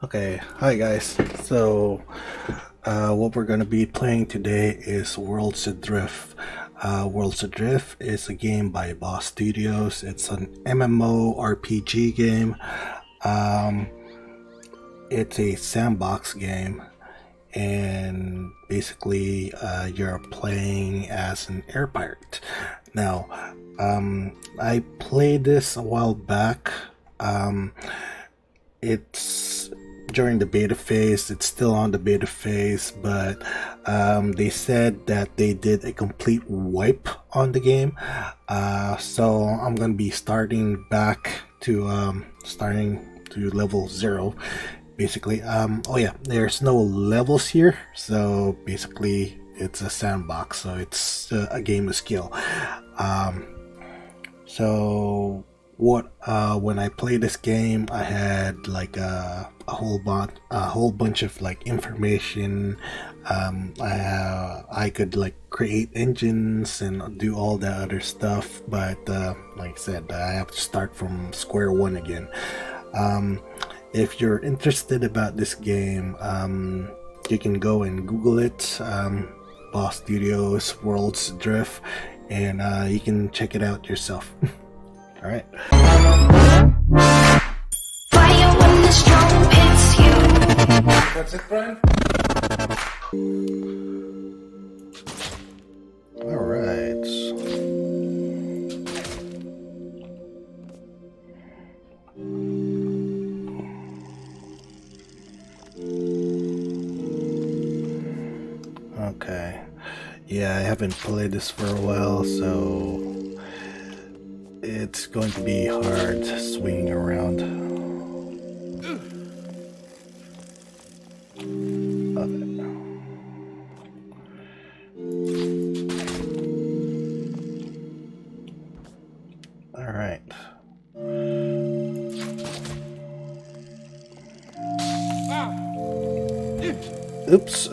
Okay, hi guys. So, what we're going to be playing today is Worlds Adrift. Worlds Adrift is a game by Boss Studios. It's an MMORPG game. It's a sandbox game, and basically, you're playing as an air pirate. Now, I played this a while back. It's during the beta phase. It's still on the beta phase, but they said that they did a complete wipe on the game. So I'm gonna be starting back to level 0 basically. Oh yeah, there's no levels here, so basically it's a sandbox, so it's a game of skill. So what when I played this game, I had like a whole bunch of like information. I could like create engines and do all that other stuff, but like I said, I have to start from square one again. If you're interested about this game, you can go and Google it, Boss Studios Worlds Adrift, and you can check it out yourself. All right. Fire when the strong hits you. That's it, Brian. All right. Okay. Yeah, I haven't played this for a while, so it's going to be hard swinging around. Okay. All right. Oops.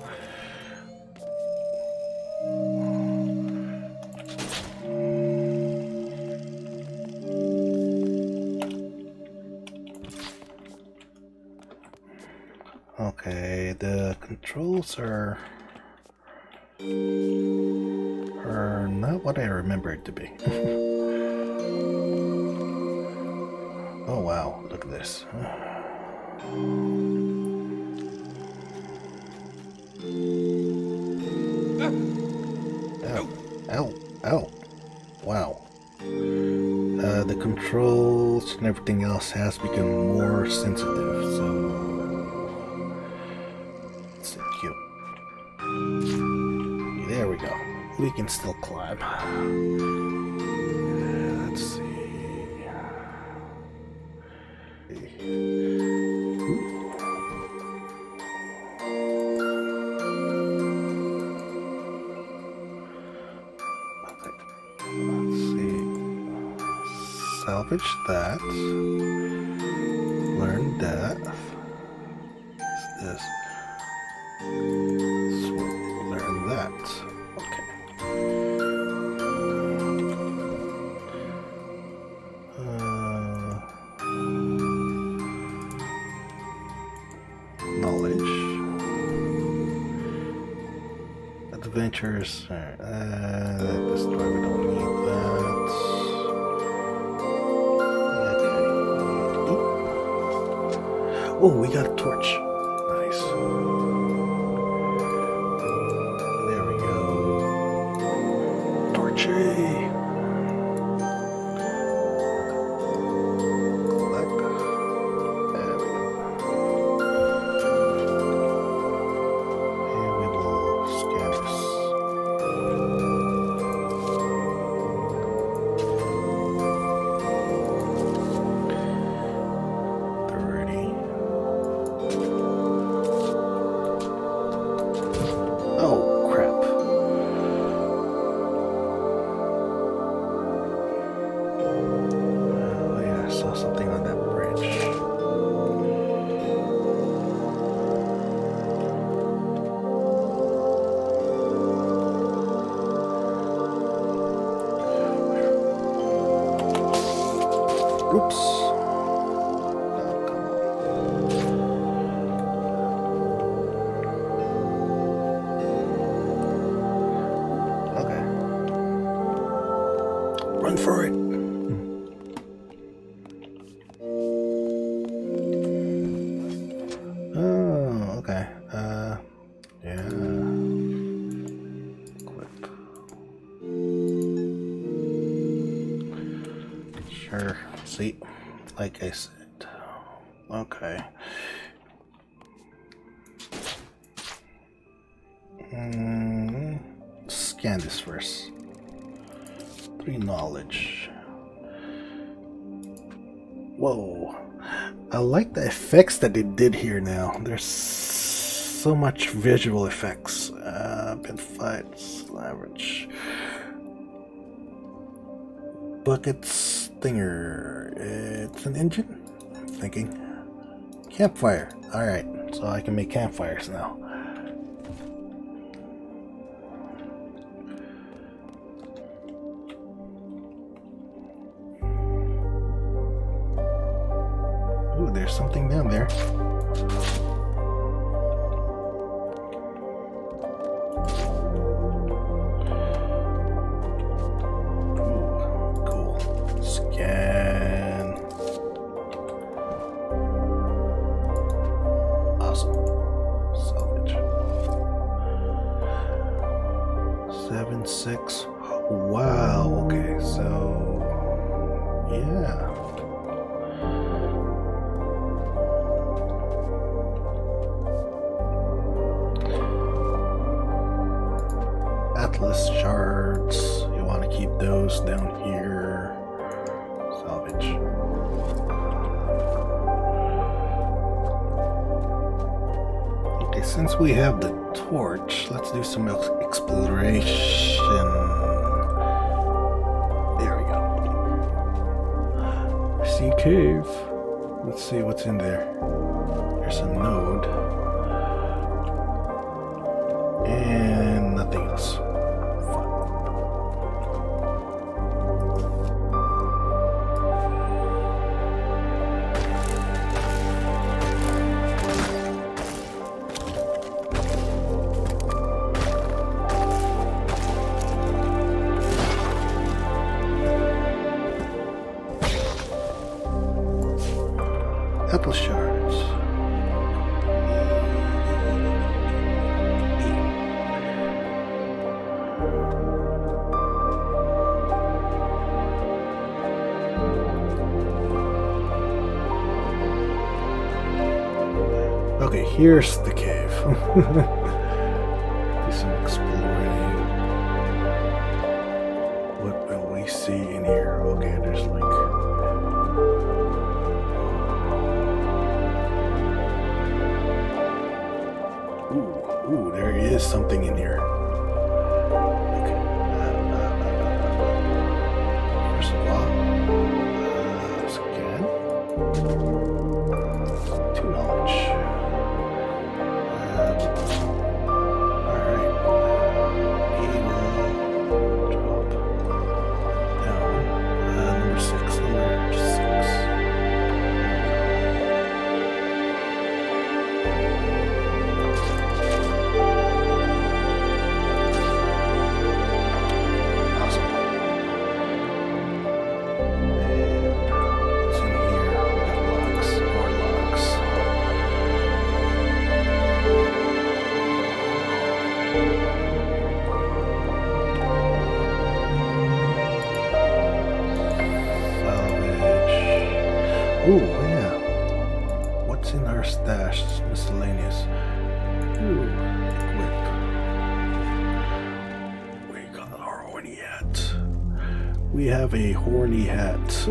Okay, the controls are not what I remember it to be. Oh wow, look at this. Ow, ow, ow. Wow. The controls and everything else has become more sensitive, so cute. There we go. We can still climb. Let's see. Okay. Let's see. Salvage that. Learn that. What's this? Learn that. Okay. Knowledge. Adventures. This driver, we don't need that. Okay. Oh, we got a torch. Nice. There we go. Torchy. Collect. There we go. And we will scan this. 30. like I said. Okay. Scan this first. 3 knowledge. Whoa. I like the effects that they did here now. There's so much visual effects. Pin fights, average. Bucket stinger. It's an engine? I'm thinking. Campfire. Alright, so I can make campfires now. Ooh, there's something down there. Wow, okay, so yeah. Atlas shards, you want to keep those down here. Salvage. Okay, since we have the torch, let's do some exploration. Cave. Let's see what's in there. There's a node. And nothing else. Apple shards. Okay, here's the cave. Do some exploring. What will we see in here? Okay, there's like ooh, there is something in here. Okay. First of all, scan. 2 knowledge. Alright. He will drop down. Number 6. Number 6. Ooh, yeah. What's in our stash? Miscellaneous. Ooh, equip. We got our horny hat. We have a horny hat.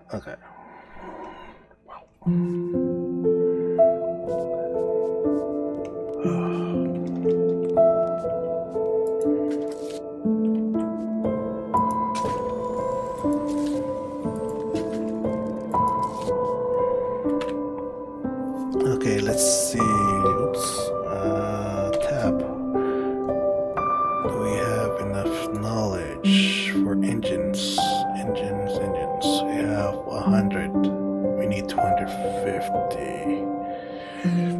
Okay. Okay, let's see. Oops. Tab. Do we have enough knowledge for engines? Engines. We have 100. We need 250.